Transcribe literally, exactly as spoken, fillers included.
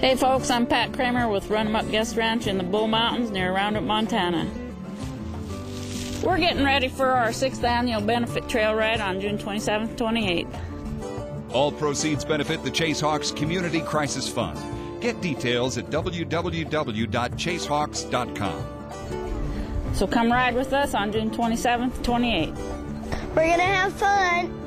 Hey folks, I'm Pat Kramer with Runamuk Guest Ranch in the Bull Mountains near Roundup, Montana. We're getting ready for our sixth annual benefit trail ride on June twenty-seventh, twenty-eighth. All proceeds benefit the Chase Hawks Community Crisis Fund. Get details at w w w dot chase hawks dot com. So come ride with us on June twenty-seventh, twenty-eighth. We're gonna have fun.